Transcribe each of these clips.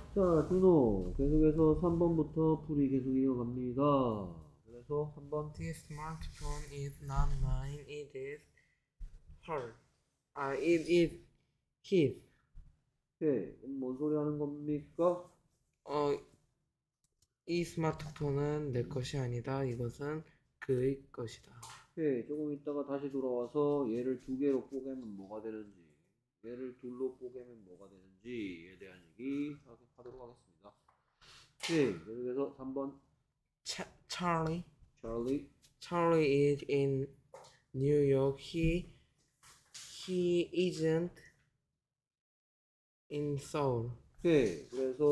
자, 준호. 계속해서 3번부터 풀이 계속 이어갑니다. 그래서 3번. This smartphone is not mine. It is her. It is his. 오케이. 그럼 뭔 소리 하는 겁니까? 어, 이 스마트폰은 내 것이 아니다. 이것은 그의 것이다. 오케이. 조금 있다가 다시 돌아와서 얘를 두 개로 뽀개면 뭐가 되는지, 얘를 둘로 뽀개면 뭐가 되는지에 대한 얘기 하도록 하겠습니다. 오케이. 계속해서 3번. Charlie. Charlie. Charlie is in New York. He isn't in Seoul. 오케이. 그래서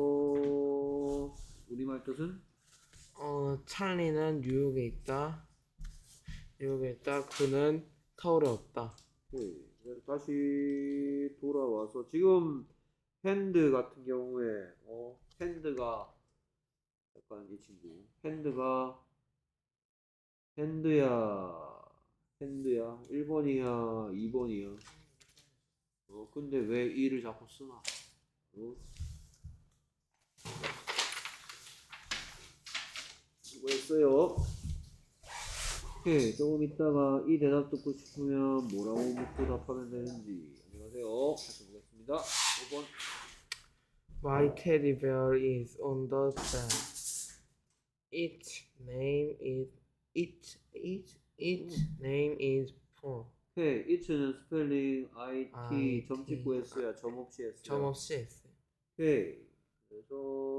우리말 뜻은? 찰리는 뉴욕에 있다. 뉴욕에 있다. 그는 서울에 없다. 오케이. 그래서 다시 돌아와서 지금 핸드 같은 경우에 핸드가 약간 이 친구 핸드야 1번이야 2번이야 근데 왜 이를 자꾸 쓰나 수고했어요. 오케이. 조금 있다가 이 대답 듣고 싶으면 뭐라고 묻고 답하면 되는지 안녕하세요 다시 보겠습니다. 5번. My teddy bear is on the bed. Its name is Paul. 오케이. it는 스펠링 IT 점 IT. 찍고 했어야 점 없이 했어요. 점 없이 했어요. 오케이. 그래서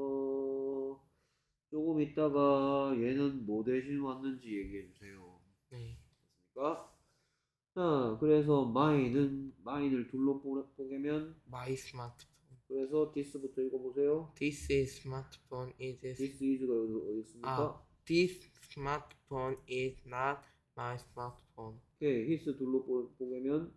조금 있다가 얘는 뭐 대신 왔는지 얘기해 주세요. 네. 됐습니까? 자, 그래서 mine을 둘로 뽀개면 My smartphone. 그래서 this부터 읽어보세요. This is smartphone is this is가 어디 있습니까? This smartphone is not my smartphone. 오케이. his 둘로 뽀개면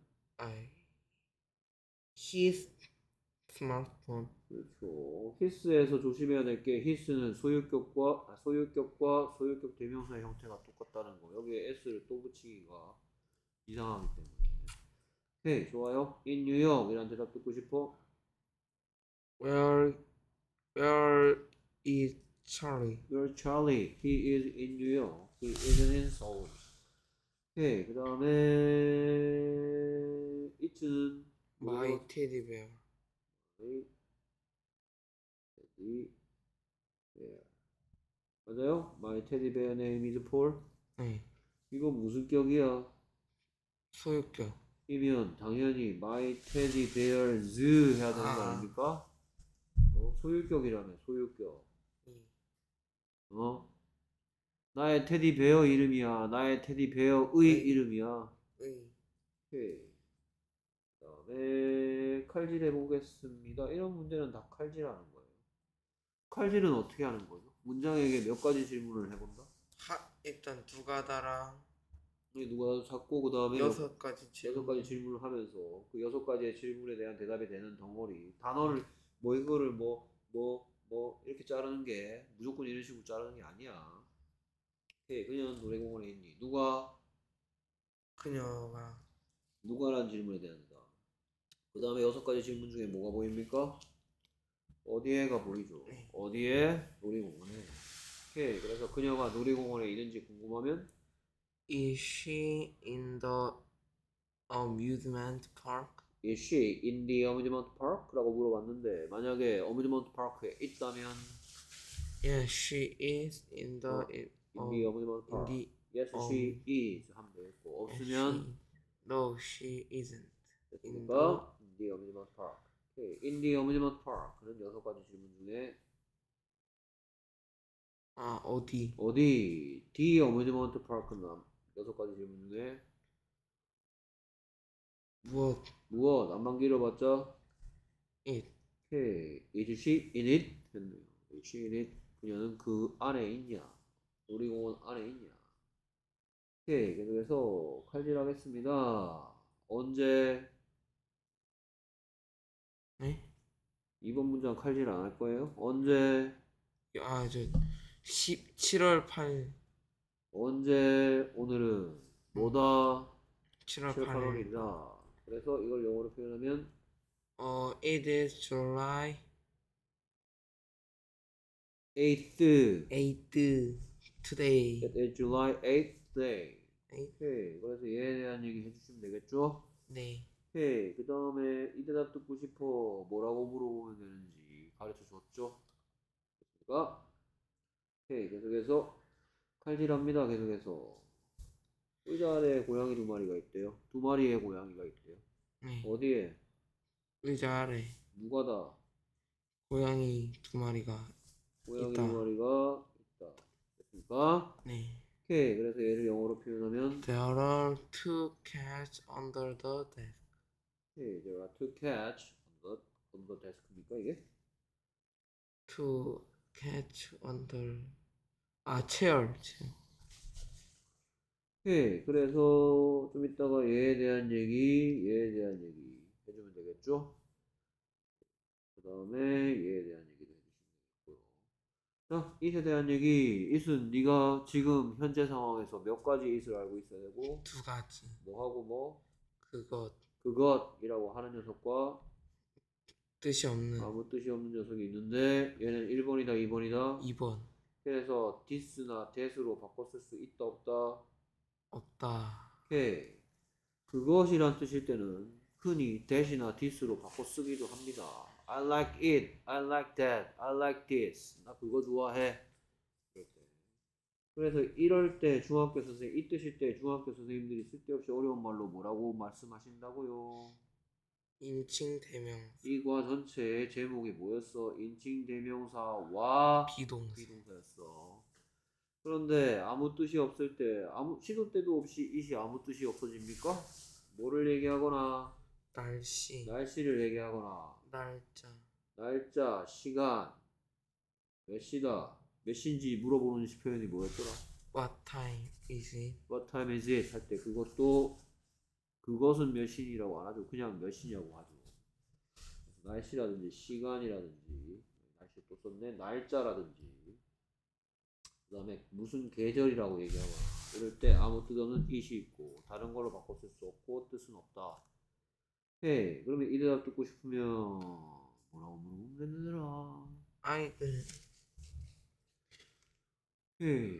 His smartphone. 그렇죠. his에서 조심해야 될 게 his는 소유격과 소유격 대명사의 형태가 똑같다는 거. 여기에 s를 또 붙이기가 이상하기 때문에. 오케이. 좋아요. in New York 이란 대답 듣고 싶어? Where is Charlie? Where's Charlie? He is in New York. He isn't in Seoul. 오케이. 그 다음에 it는 My teddy bear. teddy bear. 맞아요? My teddy bear name is Paul. 네. 이거 무슨 격이야? 소유격. 이면 당연히 my teddy bears 해야 되는 거 아닙니까? 소유격이라며 소유격. 나의 테디베어 이름이야. 나의 테디베어의 이름이야. 오케이. 그 다음에 칼질 해보겠습니다. 이런 문제는 다 칼질하는 거예요. 칼질은 어떻게 하는 거죠? 문장에게 몇 가지 질문을 해본다? 일단 누가다랑 누가 찾고 그 다음에 6가지 질문을 하면서 그 6가지의 질문에 대한 대답이 되는 덩어리 단어를 이거를 이렇게 자르는 게 무조건 이런 식으로 자르는 게 아니야. 오케이. 그녀는 놀이공원에 있니? 그녀가 누가라는 질문에 대한 대답. 그 다음에 6가지 질문 중에 뭐가 보입니까? 어디에가 보이죠? 어디에? 놀이공원에. 오케이. 그래서 그녀가 놀이공원에 있는지 궁금하면 Is she in the amusement park? Is she in the amusement park? 라고 물어봤는데 만약에 amusement park에 있다면 Yes, she is in the in the amusement park. Yes, she is 하면 되겠고 없으면 No, she isn't. 됐습니까? In the amusement park. 오케이. In the amusement park는 6가지 질문 중에 어디? The amusement park는 6가지 질문 중에 무엇? 안만 길어봤자 It. 오케이. Is she in it? 했네요. Is she in it? 그녀는 그 안에 있냐? 놀이공원 안에 있냐? 오케이. 계속해서 칼질하겠습니다. 언제? 네? 이번 문장 칼질 안 할 거예요? 언제? 7월 8일. 언제? 오늘은 뭐다? 7월 7월 8일. 8월이다. 그래서 이걸 영어로 표현하면 It is July 8th. 8th today. It is July 8th day. 8th. 오케이. 그래서 얘에 대한 얘기 해주시면 되겠죠? 네. 오케이. 그 다음에 이 대답 듣고 싶어. 뭐라고 물어보면 되는지 가르쳐 줬죠? 그러니까 오케이. 계속해서 칼질합니다. 계속해서. 의자 아래에 고양이 두 마리가 있대요. 두 마리의 고양이가 있대요. 네. 어디에? 의자 아래 누가 다? 고양이 두 마리가 고양이 있다. 두 마리가 있다. 됐습니까? 네. 오케이. 그래서 얘를 영어로 표현하면 There are two cats under the desk. 오케이. There are two cats on the desk입니까 이게? Two cats under chair. 오케이. 그래서 좀 이따가 얘에 대한 얘기 해주면 되겠죠? 그 다음에 얘에 대한 얘기도 해주시면 되겠고요. 자, it에 대한 얘기. it은 네가 지금 현재 상황에서 몇 가지 it을 알고 있어야 되고 두 가지. 뭐하고 뭐? 그것이라고 하는 녀석과 뜻이 없는 아무 뜻이 없는 녀석이 있는데 얘는 1번이다 2번이다 2번. 그래서 this나 that으로 바꿔 쓸 수 있다 없다 없다. 오케이. 그것이란 뜻일 때는 흔히 that이나 this로 바꿔 쓰기도 합니다. I like it, I like that, I like this. 나 그거 좋아해. 이렇게. 그래서 이럴 때 중학교 선생님, 이 뜻일 때 중학교 선생님들이 쓸데없이 어려운 말로 뭐라고 말씀하신다고요? 인칭대명사. 이과 전체의 제목이 뭐였어? 인칭대명사와 비동사였어. 그런데 아무 뜻이 없을 때, 시도 때도 없이 it이 아무 뜻이 없어집니까? 뭐를 얘기하거나 날씨를 얘기하거나 날짜, 시간, 몇 시다, 몇 시인지 물어보는 표현이 뭐였더라? What time is it? What time is it? 할 때 그것은 몇 시이라고 안 하죠. 그냥 몇 시냐고 하죠. 날씨라든지 시간이라든지 날씨 또 썼네. 날짜라든지 그 다음에 무슨 계절이라고 얘기하거나 이럴 때 아무 뜻 없는 it이 있고 다른 걸로 바꿔 쓸 수 없고 뜻은 없다. 헤이, 그러면 이 대답 듣고 싶으면 뭐라고 물어보면 되느라. 아이들. 헤이,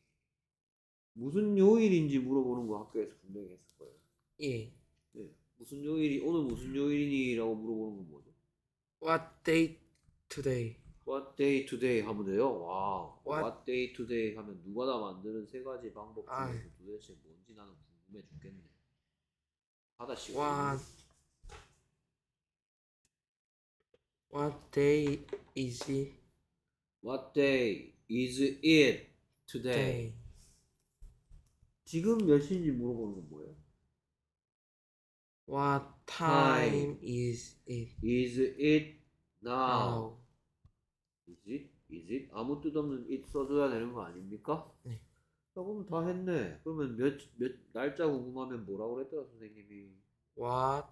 무슨 요일인지 물어보는 거 학교에서 분명히 했을 거예요. 예. 네. 오늘 무슨 요일이니? 라고 물어보는 건 뭐죠? What day today? What day today 하면 돼요. 와, What day today 하면 누가 다 만드는 세 가지 방법 중에서 도대체 뭔지 나는 궁금해 죽겠네. 하다씨. What day is it? What day is it today? 지금 몇 시인지 물어보는 건 뭐예요? What time is it? Is it now? Is it? 아무 뜻 없는 it 써줘야 되는 거 아닙니까? 네. 자, 그럼 다 했네. 그러면 날짜 궁금하면 뭐라고 그랬더라 선생님이? What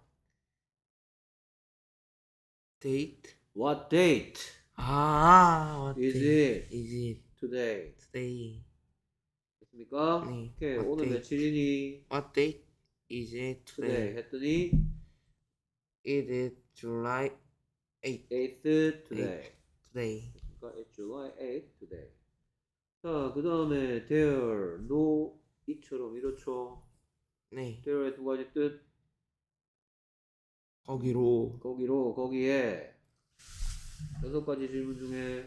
date? What date? What is date it? is it today? today? 됐습니까? 네. 오케이. What 오늘 date? 며칠이니? What date is it today today? 했더니 It is July 8th today. today. 그러니까 it's July 8th today. 자, 그 다음에 there, no, 이처럼 이렇죠. 네. there의 두 가지 뜻. 거기에 6가지 질문 중에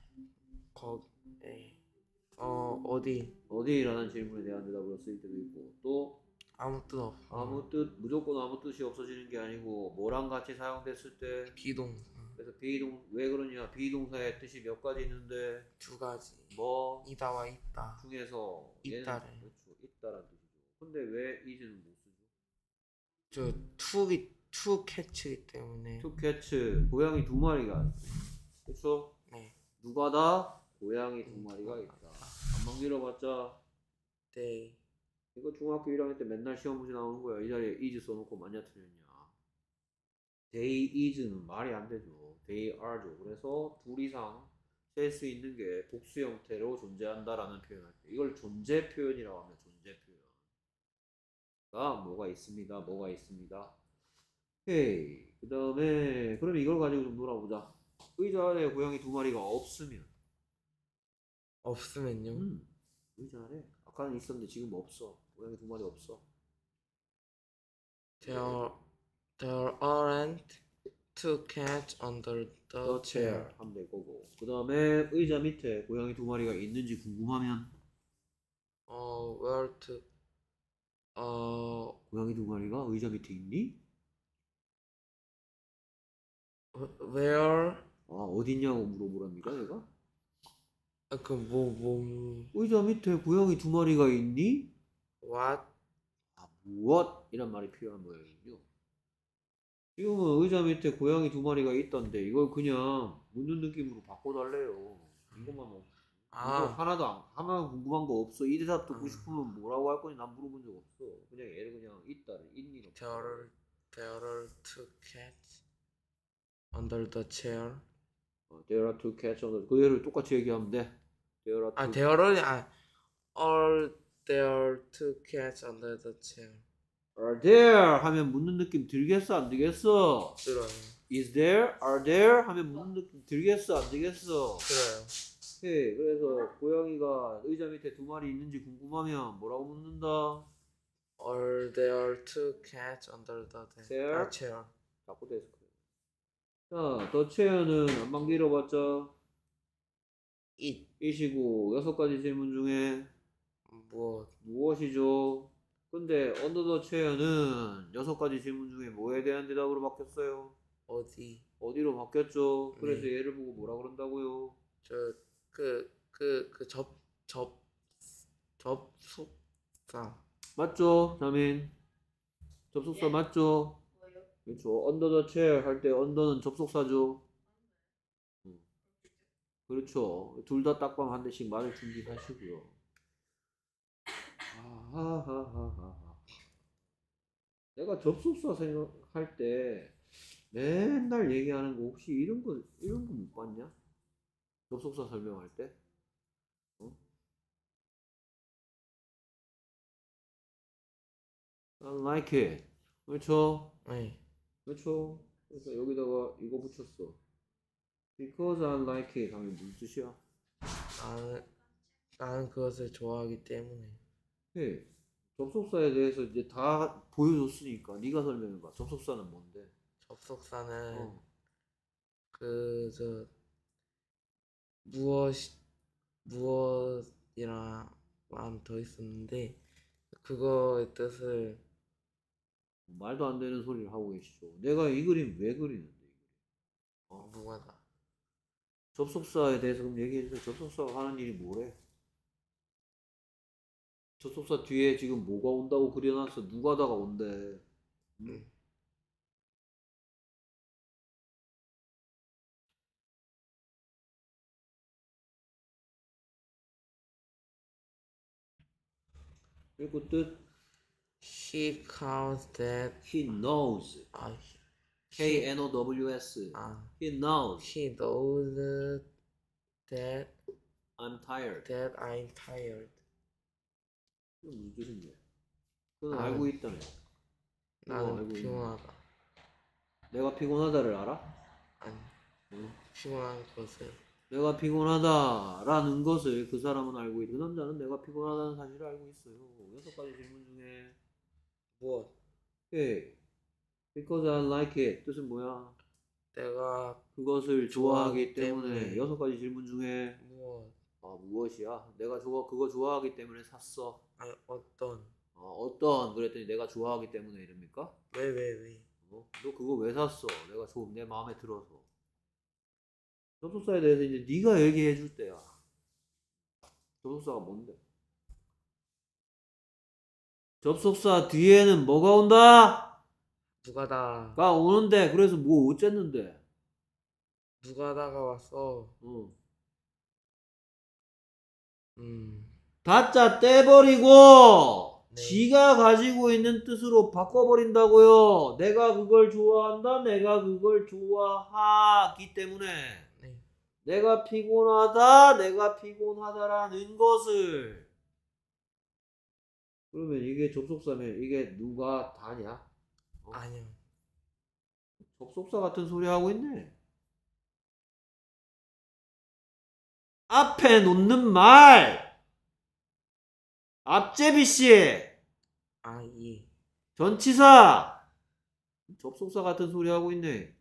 어디라는 질문에 대한 대답을 쓸 때도 있고 또 아무 뜻 없어. 무조건 아무 뜻이 없어지는 게 아니고 뭐랑 같이 사용됐을 때 비동사. 그래서 왜 그러냐? 비동사의 뜻이 몇 가지 있는데 두 가지. 뭐 이다와 있다 중에서 있다를. 그렇죠. 있다라는 뜻이죠. 근데 왜 is는 못 쓰죠? 저 투 캐치이기 때문에. two cats 고양이 두 마리가 그렇죠? 네. 누가 다 고양이 두 마리가 있다. 안만 길어봤자 네. 이거 중학교 1학년 때 맨날 시험 문제 나오는 거야. 이 자리에 is 써놓고 맞냐 틀렸냐. They is는 말이 안 되죠. They are죠. 그래서 둘 이상 셀 수 있는 게 복수 형태로 존재한다라는 표현할 때 이걸 존재 표현이라고 하면 존재 표현. 뭐가 있습니다. 오케이. 그 다음에 그럼 이걸 가지고 좀 놀아보자. 의자 아래 고양이 두 마리가 없으면 없으면요? 의자래. 아까는 있었는데 지금 없어. 고양이 두 마리 없어. There aren't two cats under the The chair chair. 하면 될 거고. 그 다음에 의자 밑에 고양이 두 마리가 있는지 궁금하면 Where to 고양이 두 마리가 의자 밑에 있니? where 어디 있냐고 물어보랍니까 내가? 의자 밑에 고양이 두 마리가 있니? what 무엇? 이란 말이 필요한 모양이군요. 지금은 의자 밑에 고양이 두 마리가 있던데 이걸 그냥 묻는 느낌으로 바꿔달래요. 이것만 이거 하나 궁금한 거 없어. 이 대답 듣고 싶으면 뭐라고 할 거니 난 물어본 적 없어. 그냥 얘를 그냥 있다를 있니 없다. there are two cats under the chair. There are two cats on the. 그 얘를 똑같이 얘기하면 돼. There are two. are there two cats under the chair. Are there 하면 묻는 느낌 들겠어 안 들겠어? 들어요. Is there? Are there 하면 묻는 느낌 들겠어 안 들겠어? 들어요. 오케이. 그래서 고양이가 의자 밑에 두 마리 있는지 궁금하면 뭐라고 묻는다? Are there two cats under the chair? 자꾸 데스크. 자, 더 체어는 안만 길어봤자 it이고 6가지 질문 중에 무엇이죠? 근데 under the chair는 6가지 질문 중에 뭐에 대한 대답으로 바뀌었어요? 어디로 바뀌었죠? 그래서 얘를 보고 뭐라 그런다고요? 접속사 맞죠? 자민 접속사 맞죠? 그렇죠. under the chair 할 때 under는 접속사죠. 그렇죠. 둘 다 딱밤 한 대씩 말을 준비하시고요. 내가 접속사 생각할 때 맨날 얘기하는 거 혹시 이런 거 못 봤냐? 접속사 설명할 때? I like it. 그렇죠? 네. 그렇죠? 그래서 여기다가 이거 붙였어. Because I like it 하면 무슨 뜻이야? 나는 그것을 좋아하기 때문에. 네. 접속사에 대해서 이제 다 보여줬으니까 네가 설명해봐. 접속사는 뭔데? 접속사는 무엇이랑 만 더 있었는데 그거의 뜻을 말도 안 되는 소리를 하고 계시죠. 내가 이 그림 왜 그리는데? 무가다. 접속사에 대해서 그럼 얘기해주세요. 접속사가 하는 일이 뭐래? 접속사 뒤에 지금 뭐가 온다고 그려놨어? 누가다가 온대. 그리고 뜻 He counts that He knows. K-N-O-W-S. He knows. He knows that I'm tired. I'm tired. 이게 무슨 뜻인데? 그건 알고 있다며. 나는 피곤하다. 내가 피곤하다를 알아? 아니. 피곤한 것을. 내가 피곤하다라는 것을 그 사람은 알고 있고 그 남자는 내가 피곤하다는 사실을 알고 있어요. 6가지 질문 중에 무엇? Okay. Because I like it. 뜻은 뭐야? 내가 그것을 좋아하기 때문에 6가지 질문 중에 무엇? 무엇이야? 내가 그거 좋아하기 때문에 샀어. 아니 어떤? 어떤 그랬더니 내가 좋아하기 때문에 이럽니까? 왜? 너 그거 왜 샀어? 내가 내 마음에 들어서. 접속사에 대해서 이제 네가 얘기해 줄 때야. 접속사가 뭔데? 접속사 뒤에는 뭐가 온다? 누가다가 오는데 그래서 뭐 어쨌는데? 누가다가 왔어. 다짜 떼버리고 네. 지가 가지고 있는 뜻으로 바꿔버린다고요. 내가 그걸 좋아한다. 내가 그걸 좋아하기 때문에 네. 내가 피곤하다라는 것을 그러면 이게 접속사면 이게 누가 다냐? 아니요. 접속사 같은 소리 하고 있네. 앞에 놓는 말. 앞제비씨. 아, 예. 전치사. 접속사 같은 소리 하고 있네.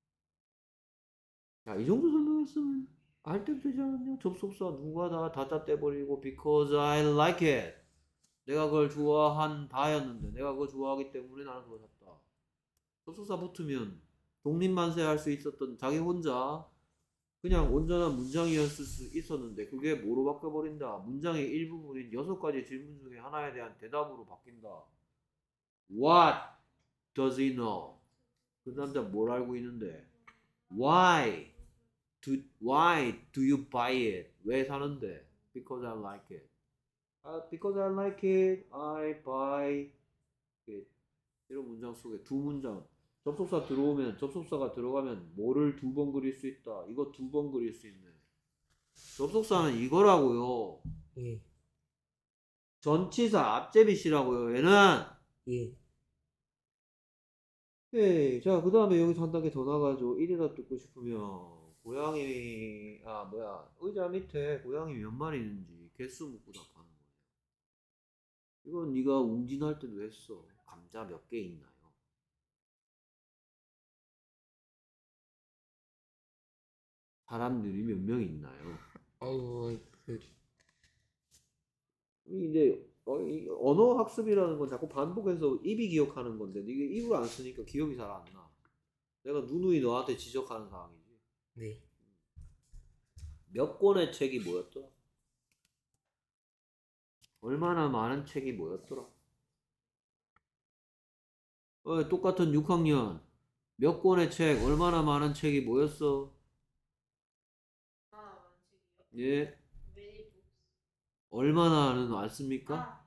야, 이 정도 설명했으면 알 때도 되지 않았냐? 접속사 누가 다 다짜 떼버리고 because I like it. 내가 그걸 좋아한다였는데 내가 그걸 좋아하기 때문에 나는 그걸 샀다. 접속사 붙으면 독립만세 할 수 있었던 자기 혼자 그냥 온전한 문장이었을 수 있었는데 그게 뭐로 바뀌어버린다. 문장의 일부분인 6가지 질문 중에 하나에 대한 대답으로 바뀐다. What does he know? 그 남자 뭘 알고 있는데? Why do you buy it? 왜 사는데? Because I like it. Because I like it, I buy it. 이런 문장 속에 두 문장. 접속사 들어오면 접속사가 들어가면 뭐를 2번 그릴 수 있다. 이거 2번 그릴 수 있네. 접속사는 이거라고요. 예. 전치사 앞제비시라고요. 얘는. 예. 네, 자, 그 다음에 여기서 한 단계 더 나가죠. 이래다 듣고 싶으면 고양이 의자 밑에 고양이 몇 마리 있는지 개수 묻고 답하는 거예요. 이건 네가 웅진할 때도 했어. 감자 몇 개 있나요? 사람들이 몇 명 있나요? 이제 언어 학습이라는 건 자꾸 반복해서 입이 기억하는 건데 네가 입을 안 쓰니까 기억이 잘 안 나. 내가 누누이 너한테 지적하는 상황이지. 네. 몇 권의 책이 뭐였더라? 얼마나 많은 책이 뭐였더라? 똑같은 6학년 몇 권의 책, 얼마나 많은 책이 뭐였어? 예, 얼마나는 알습니까?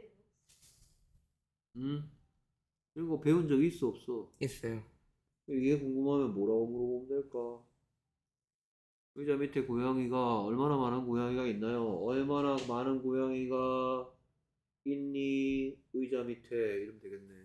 이거 배운 적 있어 없어? 있어요. 이게 궁금하면 뭐라고 물어보면 될까? 의자 밑에 고양이가 얼마나 많은 고양이가 있나요? 얼마나 많은 고양이가 있니? 의자 밑에 이러면 되겠네.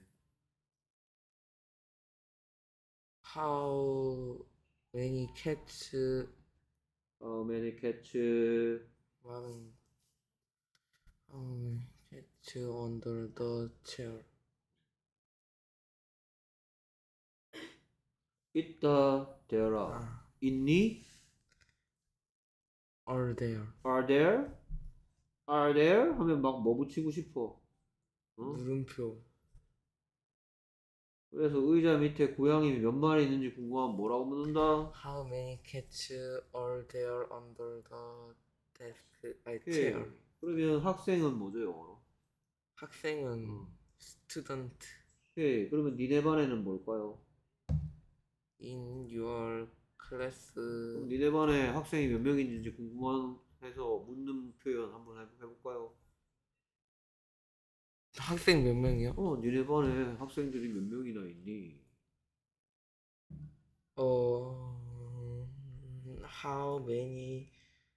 How many cats How many cats 많은 How many cats under the chair? 있다, there are. 있니? Are there? Are there? Are there? 하면 막 뭐 붙이고 싶어? 물음표. 그래서 의자 밑에 고양이 몇 마리 있는지 궁금하면 뭐라고 묻는다? How many cats are there under the desk? 오케이. chair. 그러면 학생은 뭐죠, 영어로? 학생은 student. 오케이. 그러면 니네 반에는 뭘까요? In your class. 그럼 니네 반에 학생이 몇 명인지 궁금해서 묻는 표현 한번 해볼까요? 학생 몇 명이요? 니네 반에 학생들이 몇 명이나 있니? How many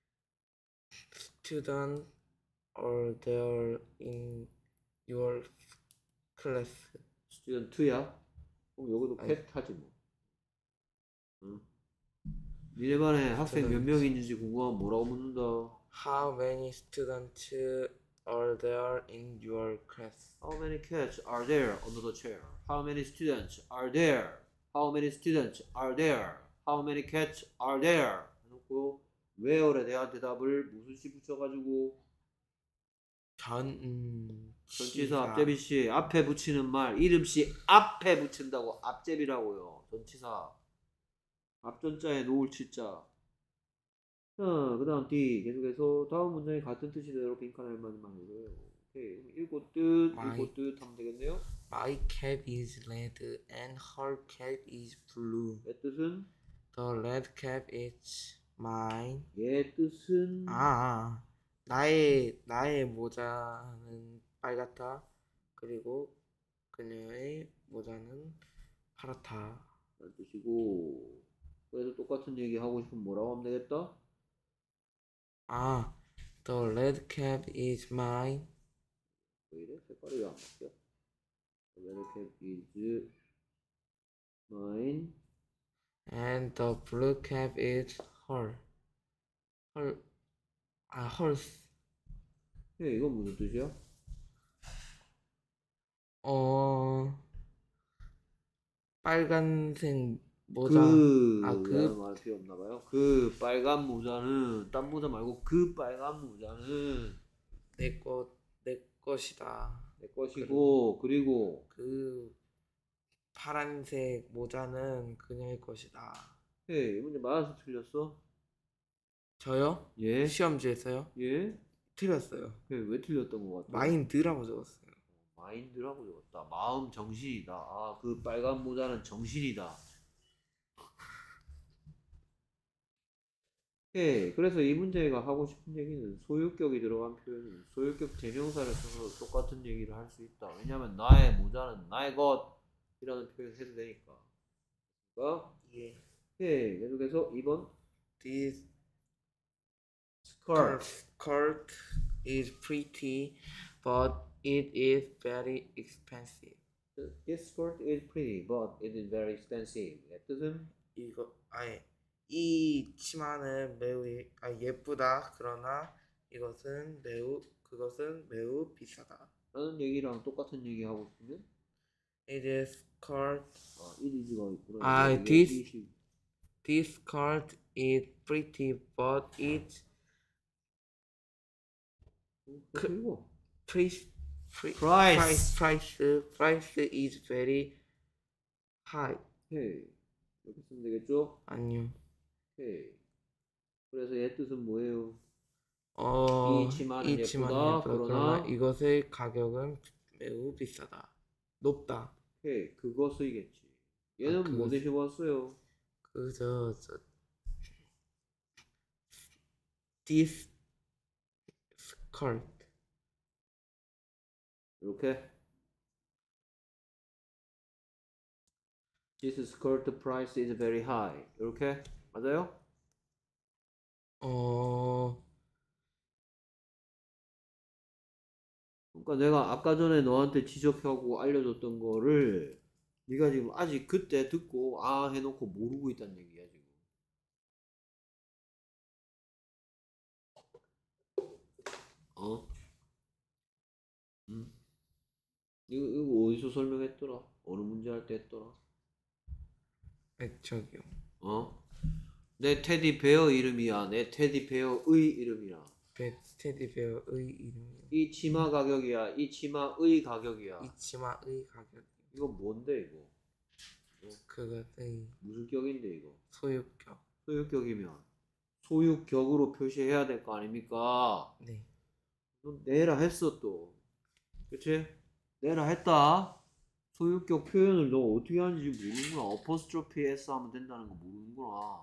students are there in your class? 스튜던트야? 그럼 여기도 아니. 캣 하지 뭐. 응? 니네 반에 학생 몇 명인지 궁금하면 뭐라고 묻는다? How many students are there in your class? How many cats are there under the chair? How many students are there? How many students are there? How many cats are there? 해놓고 where에 대한 대답을 무슨 시 붙여가지고 전치사 앞제비시 앞에 붙이는 말 이름시 앞에 붙인다고 앞제비라고요. 전치사 앞전자에 놓을 치자. 자, 그 다음 D 계속해서 다음 문장이 같은 뜻이대로 빈칸 할만만 해줘요. 오케이. 읽고 뜻 하면 되겠네요. My cat is red and her cat is blue. 얘 뜻은? The red cat is mine. 얘 뜻은? 나의 모자는 빨갛다. 그리고 그녀의 모자는 파랗다. 라는 뜻이고. 그래서 똑같은 얘기 하고 싶으면 뭐라고 하면 되겠다? The red cat is mine. 왜 이래? 색깔이 왜 안 바뀌어? The red cat is mine. And the blue cat is her. 아, horse. 예, 이건 무슨 뜻이야? 빨간색 모자. 라는 말 필요 없나 봐요. 그 빨간 모자는 딴 모자 말고 그 빨간 모자는 내 것이다. 내 것이고 그리고 그 파란색 모자는 그녀의 것이다. 예, 이 문제 맞아서 틀렸어? 저요? 예? 시험지에서요? 예? 틀렸어요. 예, 왜 틀렸던 것 같아? 마인드라고 적었어요. 마인드라고 적었다. 마음 정신이다. 아, 그 빨간 모자는 정신이다. 예, 그래서 이 문제가 하고 싶은 얘기는 소유격이 들어간 표현은 소유격 대명사를 써서 똑같은 얘기를 할 수 있다. 왜냐면 나의 모자는 나의 것이라는 표현을 해도 되니까. 그러니까 예. 예, 계속해서 2번 This skirt. skirt is pretty, but it is very expensive. This skirt is pretty, but it is very expensive. 뜻은 이 치마는 매우 예쁘다. 그러나 그것은 매우 비싸다. 라는 얘기랑 똑같은 얘기 하고 싶으면 It is skirt. it is가 있구나. This skirt is pretty, but its 그리고 price is very high. 예, 이렇게 쓰면 되겠죠? 아니요. 예. 그래서 얘 뜻은 뭐예요? 이 치마는 예쁘다. 예쁘다. 그러나 이것의 가격은 매우 비싸다. 높다. 예, 그거 쓰이겠지. 얘는 뭐 대신 왔어요? This skirt. 이렇게 This skirt price is very high. 이렇게 맞아요? 그러니까 내가 아까 전에 너한테 지적하고 알려줬던 거를 네가 지금 아직 그때 듣고 아 해놓고 모르고 있다는 얘기야 지금. 이거 어디서 설명했더라? 어느 문제 할 때 했더라? 저기요. 내 테디베어 이름이야. 내 테디베어의 이름이야. 테디베어의 이름이요. 이 치마 가격이야. 이 치마의 가격이야. 이 치마의 가격. 이거 뭔데 이거? 그것의 무슨 격인데 이거? 소유격. 소유격이면 소유격으로 표시해야 될 거 아닙니까? 네. 너 내라 했어 또. 그치? 내라 했다. 소유격 표현을 너 어떻게 하는지 모르는구나. 어퍼스트로피 S 하면 된다는 거 모르는구나.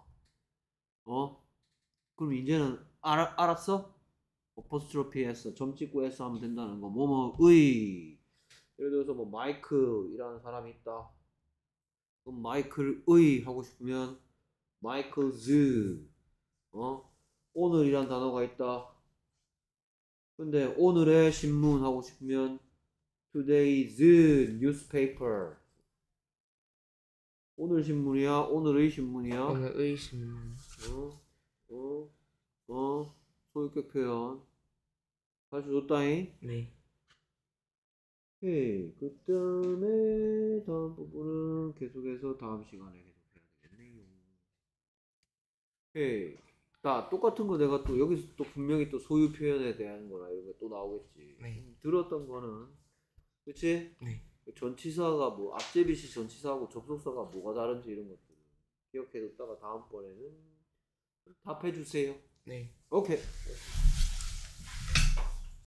그럼 이제는 알았어? 어퍼스트로피 S 점 찍고 S 하면 된다는 거. 뭐뭐의 예를 들어서 뭐 마이클이라는 사람이 있다. 그럼 마이클의 하고 싶으면 마이클즈. 오늘이란 단어가 있다. 근데 오늘의 신문 하고 싶으면 today's newspaper. 오늘 신문이야? 오늘의 신문이야? 오늘의 신문. 소유격 표현. 다시 줬다잉? 네. 오케이. 그 다음에 다음 부분은 계속해서 다음 시간에 계속해야 되겠네요. 오케이. 자, 똑같은 거 내가 또 여기서 또 분명히 또 소유 표현에 대한 거나 이런 거 또 나오겠지. 네. 들었던 거는 그치? 네. 전치사가 뭐 앞제비시 전치사하고 접속사가 뭐가 다른지 이런 것들 기억해뒀다가 다음번에는 답해 주세요. 네. 오케이.